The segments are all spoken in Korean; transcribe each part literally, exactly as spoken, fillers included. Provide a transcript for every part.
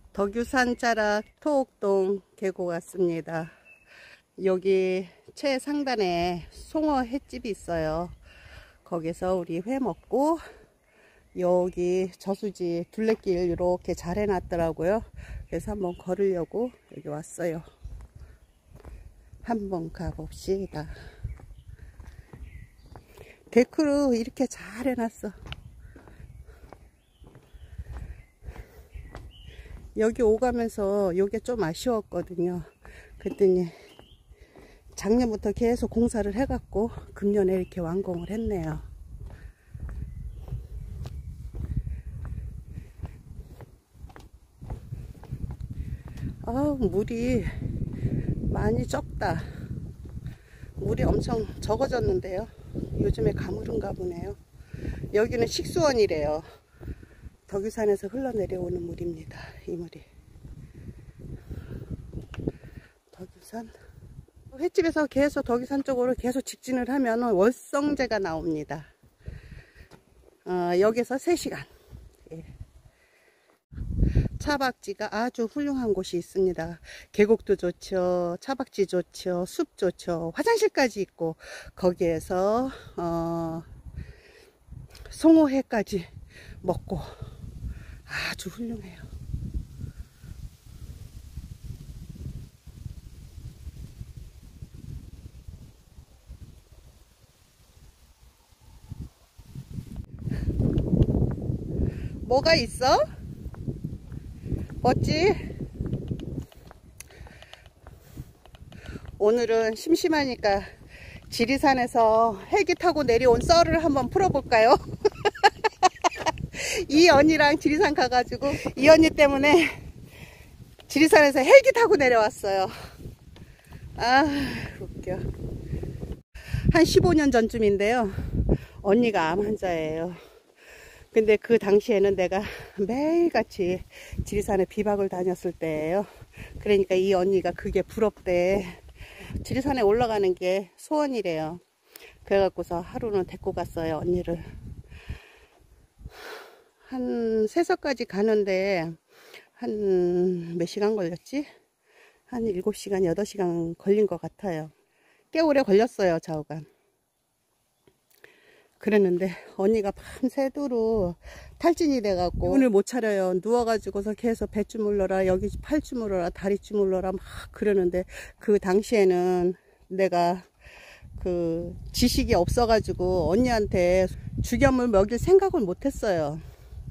덕유산 자락 토옥동 계곡 왔습니다. 여기 최상단에 송어 횟집이 있어요. 거기서 우리 회 먹고 여기 저수지 둘레길 이렇게 잘 해놨더라고요. 그래서 한번 걸으려고 여기 왔어요. 한번 가봅시다. 데크로 이렇게 잘 해놨어. 여기 오가면서 요게 좀 아쉬웠거든요. 그랬더니 작년부터 계속 공사를 해갖고 금년에 이렇게 완공을 했네요. 아, 물이 많이 적다. 물이 엄청 적어졌는데요. 요즘에 가물은가 보네요. 여기는 식수원이래요. 덕유산에서 흘러내려오는 물입니다. 이 물이. 덕유산. 횟집에서 계속 덕유산 쪽으로 계속 직진을 하면 월성제가 나옵니다. 어, 여기서 세 시간. 예. 차박지가 아주 훌륭한 곳이 있습니다. 계곡도 좋죠. 차박지 좋죠. 숲 좋죠. 화장실까지 있고 거기에서 어, 송어회까지 먹고 아주 훌륭해요. 뭐가 있어? 멋지? 오늘은 심심하니까 지리산에서 헬기 타고 내려온 썰을 한번 풀어볼까요? 이 언니랑 지리산 가가지고 이 언니 때문에 지리산에서 헬기 타고 내려왔어요. 아, 웃겨. 한 십오 년 전쯤인데요. 언니가 암 환자예요. 근데 그 당시에는 내가 매일같이 지리산에 비박을 다녔을 때예요. 그러니까 이 언니가 그게 부럽대. 지리산에 올라가는 게 소원이래요. 그래갖고서 하루는 데리고 갔어요, 언니를. 한 세서까지 가는데 한 몇 시간 걸렸지? 한 일곱 시간, 여덟 시간 걸린 것 같아요. 꽤 오래 걸렸어요, 좌우간. 그랬는데 언니가 밤새도록 탈진이 돼갖고 눈을 못 차려요. 누워가지고서 계속 배 주물러라, 여기 팔 주물러라, 다리 주물러라 막 그러는데 그 당시에는 내가 그 지식이 없어가지고 언니한테 죽염을 먹일 생각을 못했어요.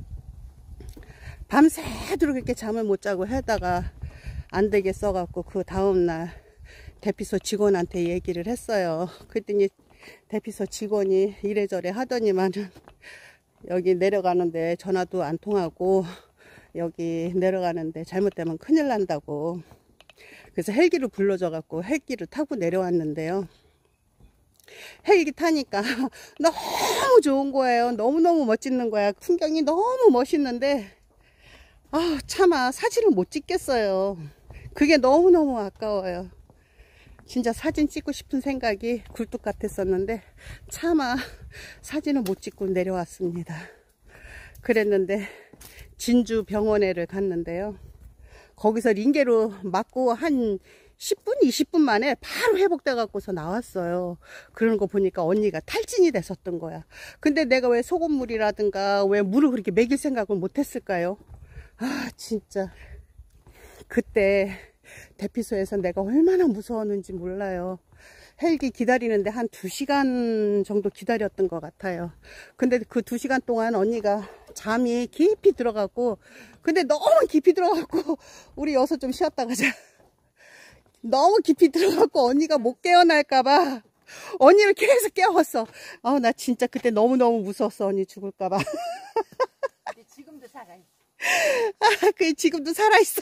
밤새도록 그렇게 잠을 못 자고 하다가 안 되겠어갖고 그 다음날 대피소 직원한테 얘기를 했어요. 그랬더니 대피소 직원이 이래저래 하더니만은 여기 내려가는데 전화도 안 통하고 여기 내려가는데 잘못되면 큰일 난다고. 그래서 헬기를 불러줘 갖고 헬기를 타고 내려왔는데요. 헬기 타니까 너무 좋은 거예요. 너무너무 멋지는 거야. 풍경이 너무 멋있는데 아, 차마 사진을 못 찍겠어요. 그게 너무너무 아까워요. 진짜 사진 찍고 싶은 생각이 굴뚝 같았었는데 차마 사진을 못 찍고 내려왔습니다. 그랬는데 진주 병원에를 갔는데요. 거기서 링게로 맞고 한 십 분, 이십 분 만에 바로 회복돼 갖고서 나왔어요. 그러는 거 보니까 언니가 탈진이 됐었던 거야. 근데 내가 왜 소금물이라든가 왜 물을 그렇게 먹일 생각을 못 했을까요? 아, 진짜 그때 대피소에서 내가 얼마나 무서웠는지 몰라요. 헬기 기다리는데 한 두 시간 정도 기다렸던 것 같아요. 근데 그 두 시간 동안 언니가 잠이 깊이 들어갔고, 근데 너무 깊이 들어갔고 우리 여기서 좀 쉬었다 가자. 너무 깊이 들어갔고 언니가 못 깨어날까봐 언니를 계속 깨웠어. 아, 나 진짜 그때 너무너무 무서웠어. 언니 죽을까봐. 근데 지금도 살아있어. 아, 그 지금도 살아있어요.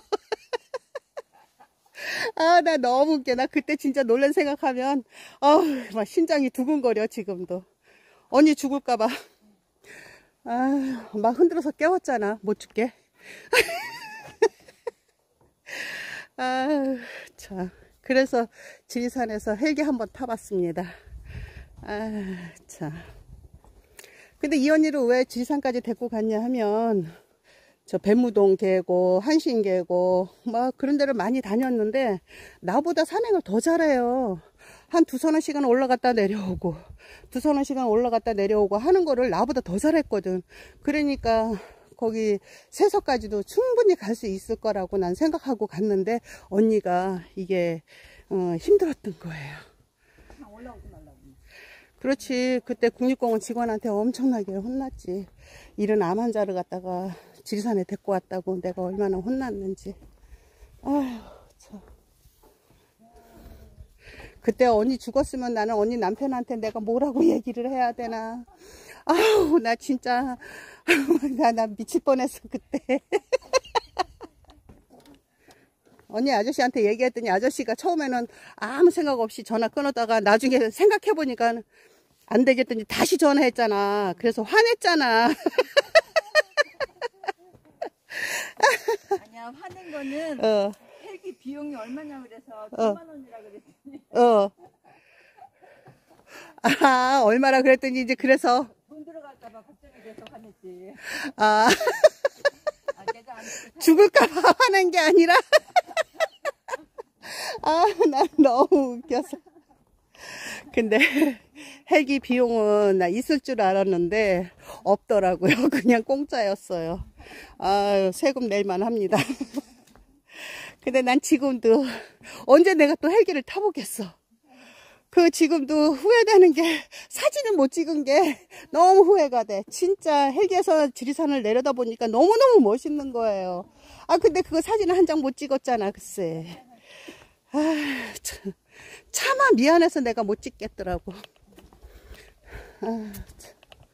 아, 나 너무 웃겨. 나 그때 진짜 놀란 생각하면 아우, 막 심장이 두근거려. 지금도 언니 죽을까봐. 아, 막 흔들어서 깨웠잖아. 못 죽게. 아, 참. 그래서 지리산에서 헬기 한번 타봤습니다. 아, 참. 근데 이 언니를 왜 지리산까지 데리고 갔냐 하면 저 배무동 계곡, 한신 계곡 막 그런 데를 많이 다녔는데 나보다 산행을 더 잘해요. 한 두서너 시간 올라갔다 내려오고 두서너 시간 올라갔다 내려오고 하는 거를 나보다 더 잘했거든. 그러니까 거기 세서까지도 충분히 갈 수 있을 거라고 난 생각하고 갔는데 언니가 이게 어, 힘들었던 거예요. 그렇지. 그때 국립공원 직원한테 엄청나게 혼났지. 이런 암환자를 갖다가 지리산에 데리고 왔다고 내가 얼마나 혼났는지. 아휴 참. 그때 언니 죽었으면 나는 언니 남편한테 내가 뭐라고 얘기를 해야 되나. 아우 나 진짜 나, 나 미칠 뻔했어 그때. 언니 아저씨한테 얘기했더니 아저씨가 처음에는 아무 생각 없이 전화 끊었다가 나중에 생각해보니까 안 되겠더니 다시 전화했잖아. 그래서 화냈잖아. 아니야, 화낸 거는 어. 헬기 비용이 얼마냐 그래서 어. 천만 원이라 그랬더니 어. 아, 얼마나 그랬더니 이제 그래서. 돈 들어갈까봐 걱정이 돼서 화냈지. 아. 아, 내가 안 죽을까봐 화낸 게 아니라. 아, 난 너무 웃겨서. 근데 헬기 비용은 나 있을 줄 알았는데 없더라고요. 그냥 공짜였어요. 아유, 세금 낼만 합니다. 근데 난 지금도 언제 내가 또 헬기를 타보겠어. 그 지금도 후회되는 게 사진을 못 찍은 게 너무 후회가 돼. 진짜 헬기에서 지리산을 내려다 보니까 너무너무 멋있는 거예요. 아 근데 그거 사진 한 장 못 찍었잖아 글쎄. 아 참, 차마 미안해서 내가 못 찍겠더라고. 아, 참.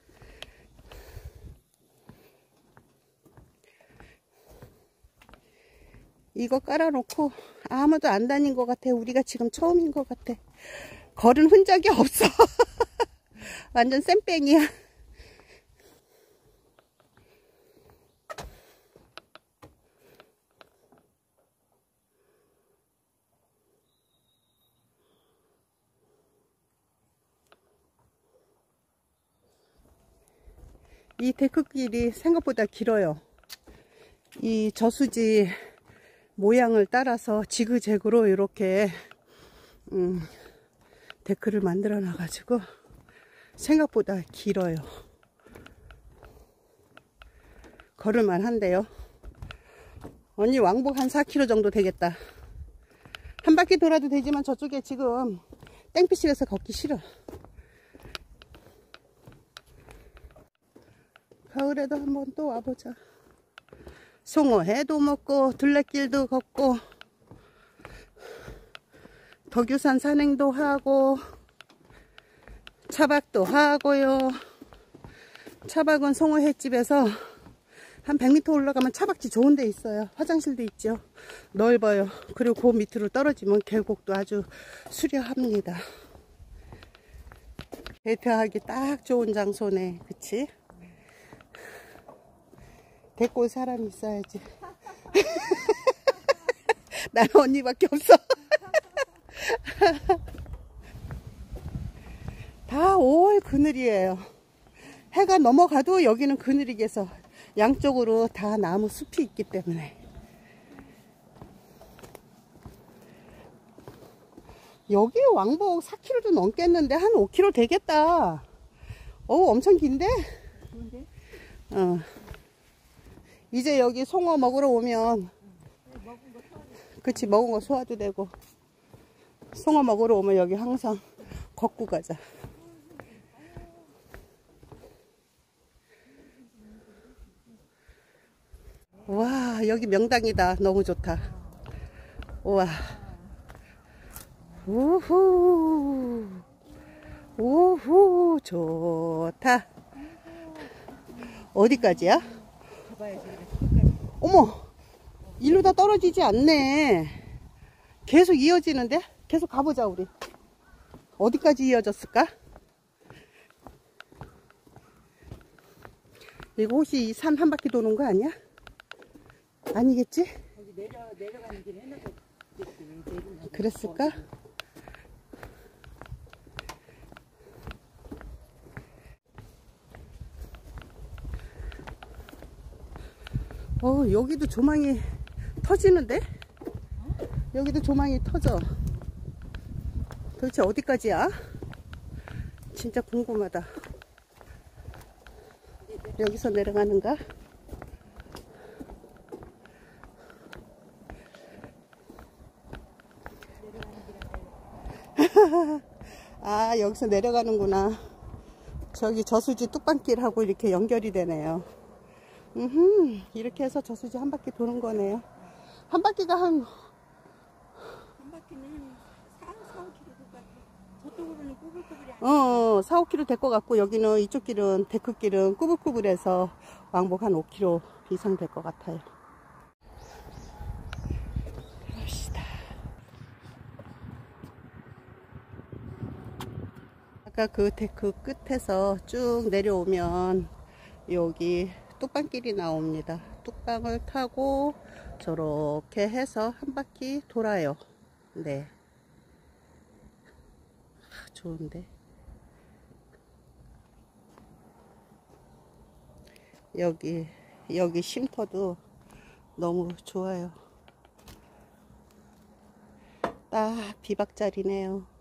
이거 깔아놓고 아무도 안 다닌 것 같아. 우리가 지금 처음인 것 같아. 걸은 흔적이 없어. 완전 쌩뺑이야. 이 데크길이 생각보다 길어요. 이 저수지 모양을 따라서 지그재그로 이렇게 음, 데크를 만들어 놔 가지고 생각보다 길어요. 걸을만 한데요. 언니 왕복 한 사 킬로미터 정도 되겠다. 한 바퀴 돌아도 되지만 저쪽에 지금 땡볕이라서 걷기 싫어. 가을에도 한번 또 와보자. 송어회도 먹고 둘레길도 걷고 덕유산 산행도 하고 차박도 하고요. 차박은 송어회집에서 한 백 미터 올라가면 차박지 좋은 데 있어요. 화장실도 있죠. 넓어요. 그리고 그 밑으로 떨어지면 계곡도 아주 수려합니다. 데이트하기 딱 좋은 장소네. 그치? 데리고 올 사람이 있어야지. 나는 언니밖에 없어. 다 오월 그늘이에요. 해가 넘어가도 여기는 그늘이겠어. 양쪽으로 다 나무 숲이 있기 때문에. 여기 왕복 사 킬로미터도 넘겠는데 한 오 킬로미터 되겠다. 어우 엄청 긴데? 어. 이제 여기 송어 먹으러 오면 그치 먹은 거 소화도 되고 송어 먹으러 오면 여기 항상 걷고 가자. 와 여기 명당이다. 너무 좋다. 우와 우후 우후 좋다. 어디까지야? 어머 일로 다 떨어지지 않네. 계속 이어지는데? 계속 가보자 우리. 어디까지 이어졌을까? 이거 혹시 이 산 한 바퀴 도는 거 아니야? 아니겠지? 거기 내려, 내려가는 길에 해놓고 그랬을까? 어, 여기도 조망이 터지는데? 여기도 조망이 터져. 도대체 어디까지야? 진짜 궁금하다. 여기서 내려가는가? 아, 여기서 내려가는구나. 저기 저수지 뚝방길하고 이렇게 연결이 되네요. 음흠, 이렇게 해서 저수지 한 바퀴 도는 거네요. 한 바퀴가 한, 한 바퀴는 사, 사, 오 킬로미터 될 것 같아. 저쪽으로는 꾸불꾸불이 안 어, 사, 오 킬로미터 될 것 같고, 여기는 이쪽 길은, 데크길은 꾸불꾸불해서 왕복 한 오 킬로미터 이상 될 것 같아요. 갑시다. 아까 그 데크 끝에서 쭉 내려오면 여기 뚝방길이 나옵니다. 뚝방을 타고 저렇게 해서 한 바퀴 돌아요. 네. 아, 좋은데. 여기, 여기 쉼터도 너무 좋아요. 딱 비박자리네요.